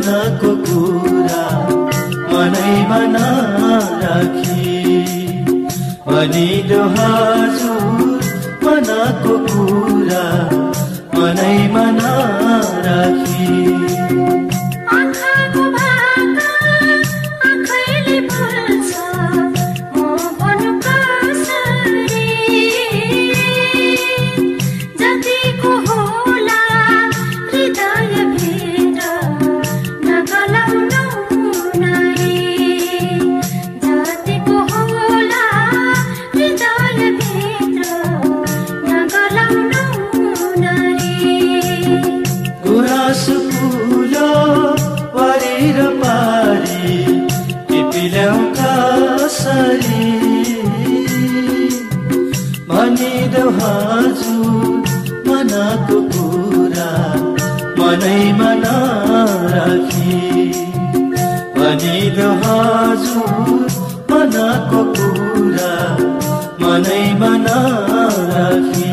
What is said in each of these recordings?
मनको कुरा मनैमा नराखी भनिदेऊ हजुर मनको कुरा मनैमा नराखी भनिदेऊ हजुर मनको कुरा मनैमा नराखी भनिदेऊ हजुर मनको कुरा मनैमा नराखी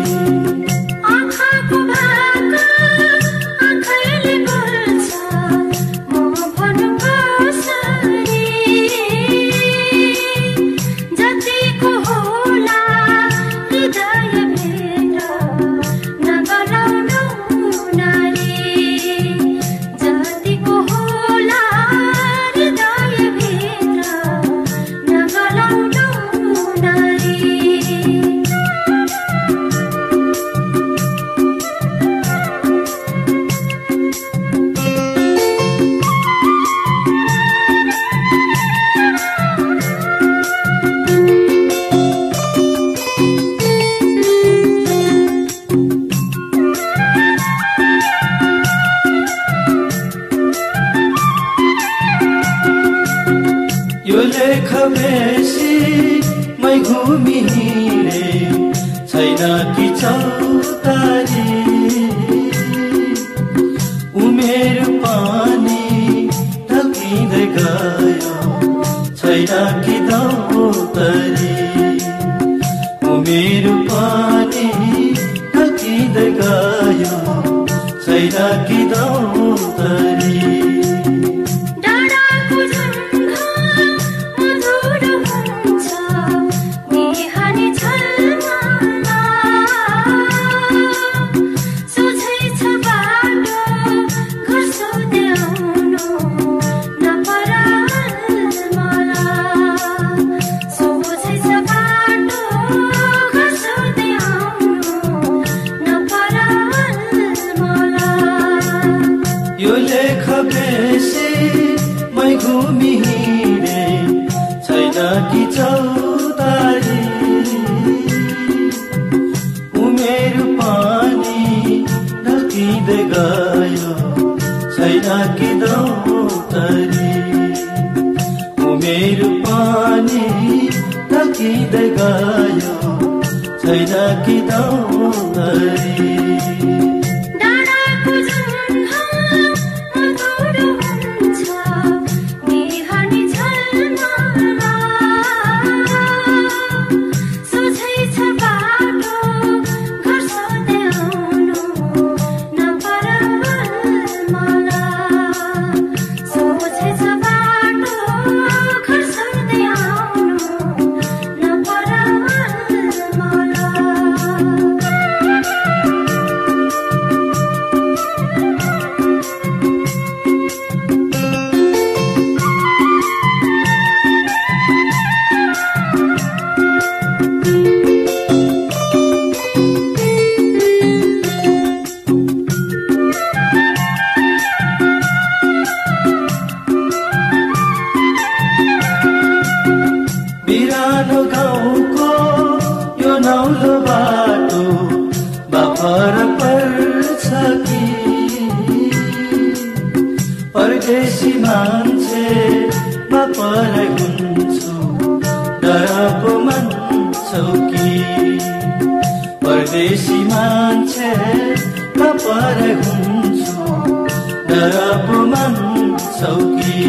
यो लेख बेसी मै घुमी हिँडे छैन कि चौतारी उमेर पानी ढल्किँदै गयो छैन कि दौतरी उमेर पानी ढल्किँदै गयो छैन कि दौतरी यो लेख बेसी मै घुमी हिँडे छैन कि चौतारी उमेर पानी ढल्किँदै गयो छैन कि दौतरी उमेर पानी ढल्किँदै गयो छैन कि दौतरी बिरानो गाउँको यो नौलो बाटो बाफर पर्छ कि परदेशी मान्छे बापर हुन्छु डरको मान्छौ कि परदेशी मान्छे बापर हुन्छु डरको मान्छौ कि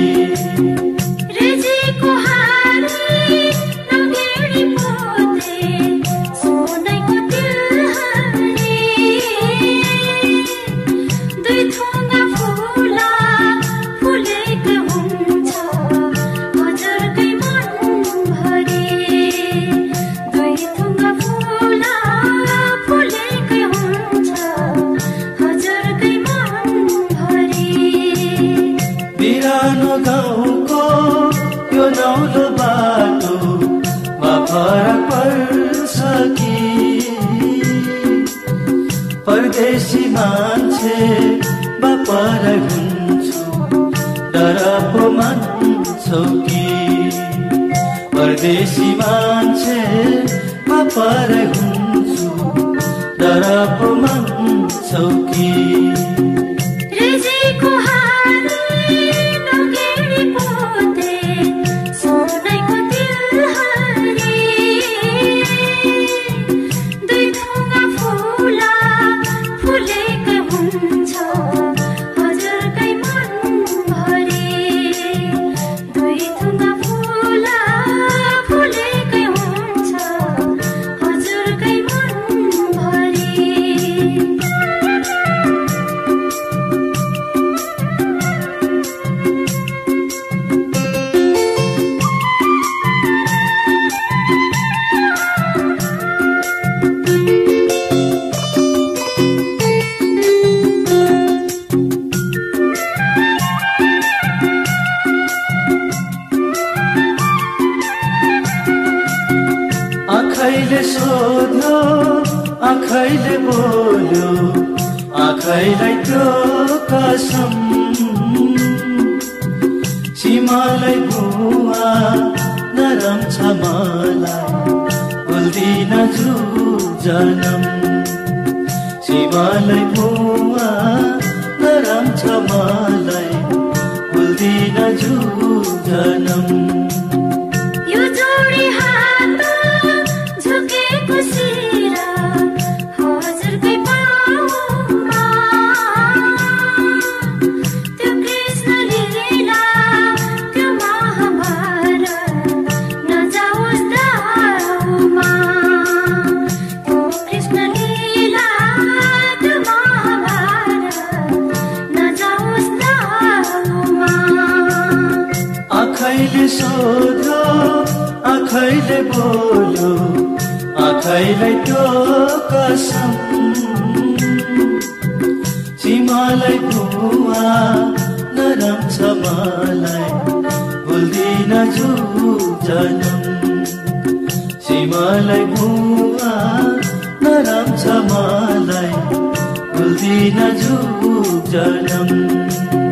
बिरानो गाउँको यो नौलो बाटोमा फरक पर्छ कि परदेशी मान्छे बापर हुन्छु डर पो मान्छौ कि परदेशी मान्छे बापर हुन्छु डर पो मान्छौ कि आँखैले सोध्यो आँखैले बोल्यो आँखैलाई त्यो कसम सीमालाई भुवा नरम छ मलाई भुल्दिन जु जनम सीमालाई भुवा नरम छ मलाई भुल्दिन जु जनम आँखैले सोध्यो आँखैले बोल्यो आँखैलाई त्यो कसम सीमालाई भुवा नरम छ मलाई भुल्दिन जु जनम सीमालाई भुवा नरम छ मलाई भुल्दिन जु जनम